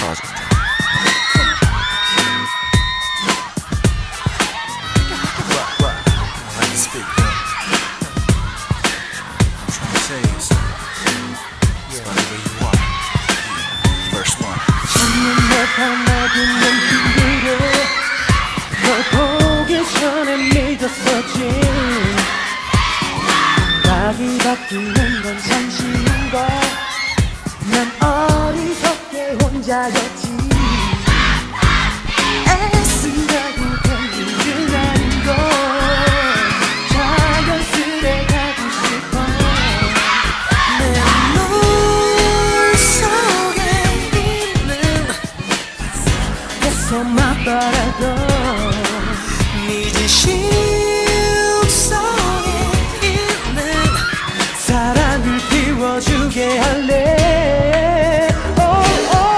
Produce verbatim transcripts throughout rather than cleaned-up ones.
있어가지고. 널 보기 전에 믿었었지. 각이 바뀌는 건 잠시인 걸. 난 어리석게 혼자였지. 애쓴다고 된 일은 아닌 걸. 자연스레 가고 싶어. 내 눈 속에 있는 계속만 바라던 네 심속에 있는 사랑을 피워주게 할래. oh, oh.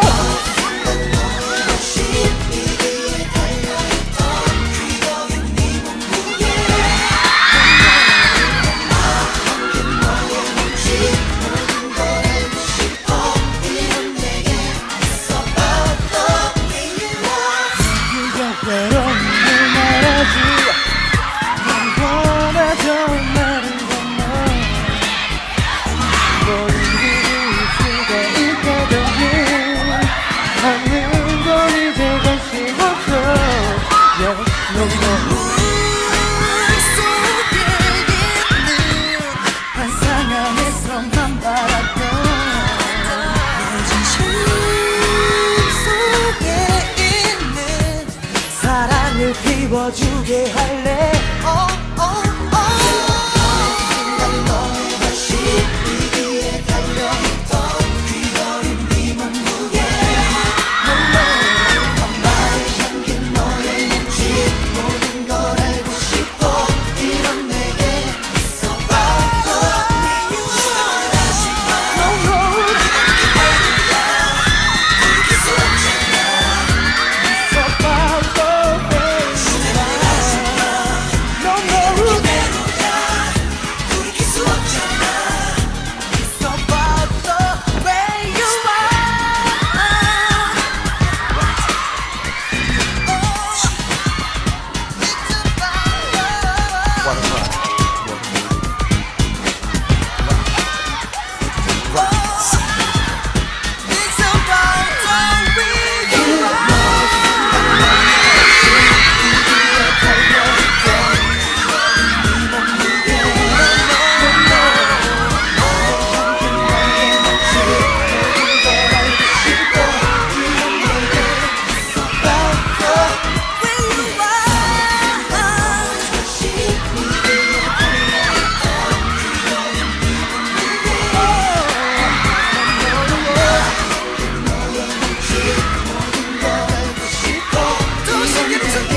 피워주게 할래. oh, oh, oh. 순간 너의 다시 위기에 달려있던 귀걸이 네 몸무게. 엄마의 향기 너의 몸짓 모든 걸 알고 싶어. 이런 내게 있어봐도 다시 돌이킬 수 없잖아. 있어봐도 Don't you get